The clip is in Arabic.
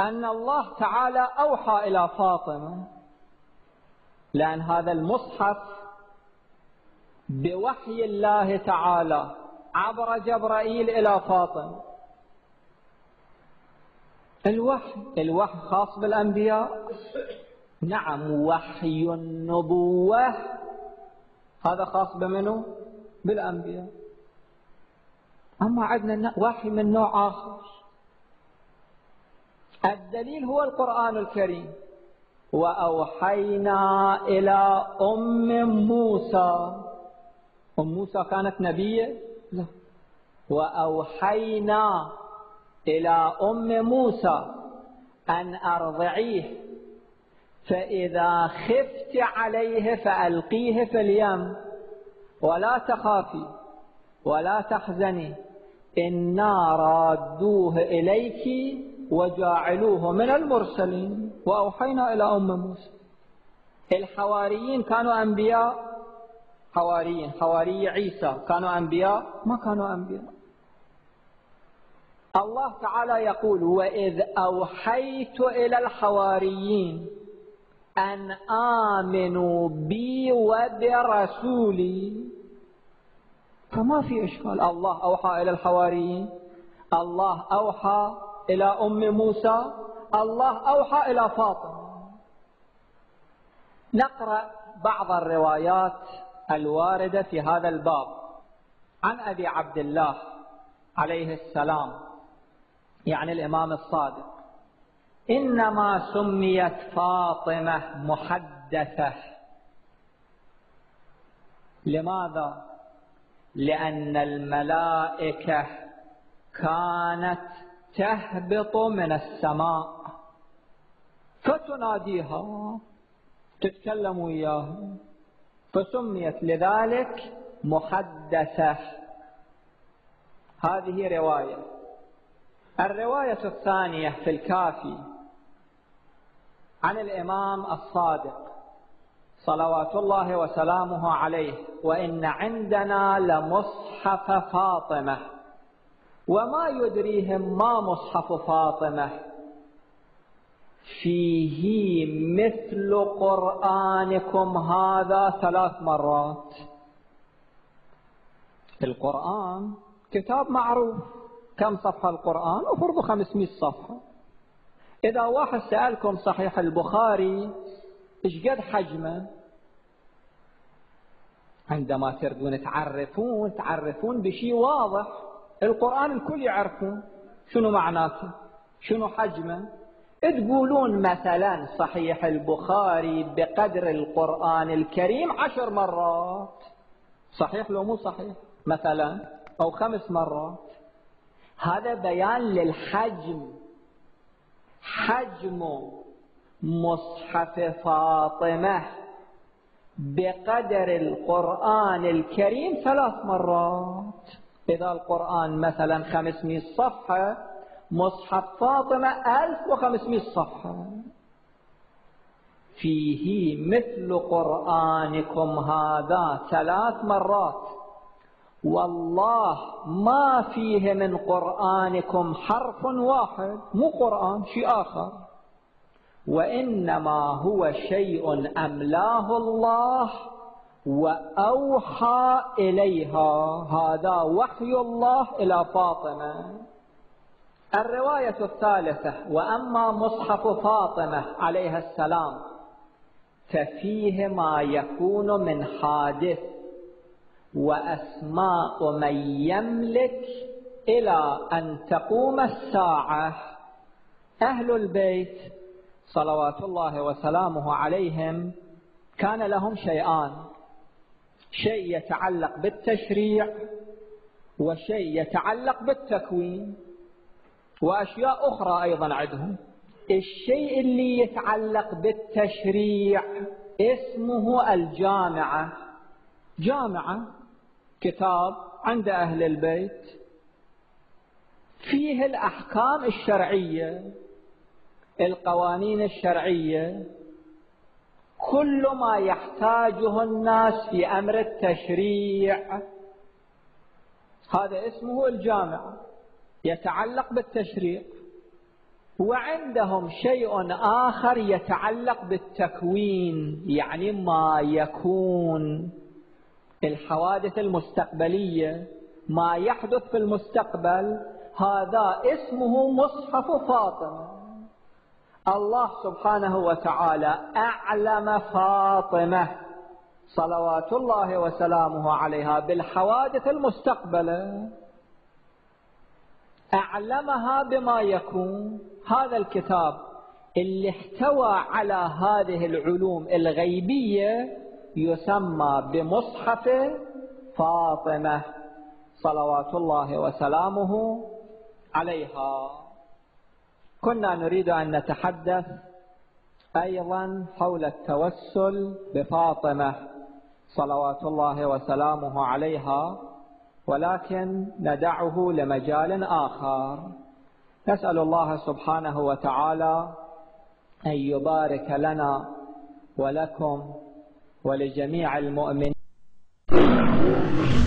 أن الله تعالى أوحى إلى فاطمة، لأن هذا المصحف بوحي الله تعالى عبر جبرائيل إلى فاطمة. الوحي خاص بالأنبياء، نعم. وحي النبوة هذا خاص بمنه؟ بالأنبياء. أما عندنا وحي من نوع آخر. الدليل هو القرآن الكريم. وأوحينا إلى أم موسى. أم موسى كانت نبية؟ لا. وأوحينا إلى أم موسى أن أرضعيه، فإذا خفت عليه فألقيه في اليم ولا تخافي ولا تحزني إنا رادوه إليك وجاعلوه من المرسلين. وأوحينا إلى أم موسى. الحواريين كانوا أنبياء؟ حواري عيسى كانوا أنبياء؟ ما كانوا أنبياء. الله تعالى يقول وإذ أوحيت إلى الحواريين أن آمنوا بي وبرسولي. فما في إشكال، الله أوحى إلى الحواريين، الله أوحى إلى أم موسى، الله أوحى إلى فاطمة. نقرأ بعض الروايات الواردة في هذا الباب. عن أبي عبد الله عليه السلام، يعني الإمام الصادق: إنما سميت فاطمة محدثة. لماذا؟ لأن الملائكة كانت تهبط من السماء فتناديها، تتكلم وياها، فسميت لذلك محدثة. هذه رواية. الرواية الثانية في الكافي عن الإمام الصادق صلوات الله وسلامه عليه: وإن عندنا لمصحف فاطمة وما يدريهم ما مصحف فاطمة فيه مثل قرآنكم هذا 3 مرات. القرآن كتاب معروف، كم صفحة القرآن؟ أفرض 500 صفحة. إذا واحد سألكم صحيح البخاري إيش قد حجمه، عندما تردون تعرفون بشيء واضح. القرآن الكل يعرفون شنو معناته، شنو حجمه. تقولون مثلا صحيح البخاري بقدر القرآن الكريم 10 مرات، صحيح لو مو صحيح مثلا، أو 5 مرات. هذا بيان للحجم. حجم مصحف فاطمة بقدر القرآن الكريم 3 مرات. إذا القرآن مثلا 500 صفحة، مصحف فاطمة 1500 صفحة. فيه مثل قرآنكم هذا 3 مرات. والله ما فيه من قرآنكم حرف واحد، مو قرآن، شيء آخر. وإنما هو شيء أملاه الله وأوحى إليها. هذا وحي الله إلى فاطمة. الرواية الثالثة: وأما مصحف فاطمة عليها السلام ففيه ما يكون من حادث وأسماء من يملك إلى أن تقوم الساعة. أهل البيت صلوات الله وسلامه عليهم كان لهم شيئان: شيء يتعلق بالتشريع وشيء يتعلق بالتكوين، وأشياء أخرى أيضا عندهم. الشيء اللي يتعلق بالتشريع اسمه الجامعة. جامعة كتاب عند أهل البيت فيه الأحكام الشرعية، القوانين الشرعية، كل ما يحتاجه الناس في أمر التشريع، هذا اسمه الجامعة، يتعلق بالتشريع. وعندهم شيء آخر يتعلق بالتكوين، يعني ما يكون، الحوادث المستقبلية، ما يحدث في المستقبل، هذا اسمه مصحف فاطمة. الله سبحانه وتعالى أعلم فاطمة صلوات الله وسلامه عليها بالحوادث المستقبلة، أعلمها بما يكون. هذا الكتاب اللي احتوى على هذه العلوم الغيبية يسمى بمصحف فاطمة صلوات الله وسلامه عليها. كنا نريد أن نتحدث أيضا حول التوسل بفاطمة صلوات الله وسلامه عليها، ولكن ندعه لمجال آخر. نسأل الله سبحانه وتعالى أن يبارك لنا ولكم ولجميع المؤمنين.